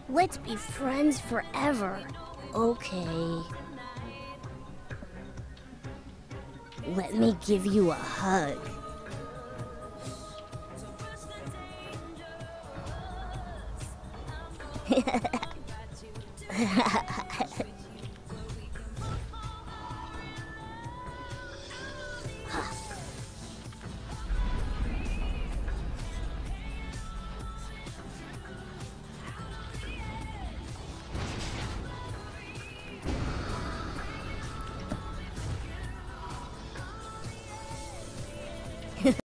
Let's be friends forever. Okay. Let me give you a hug.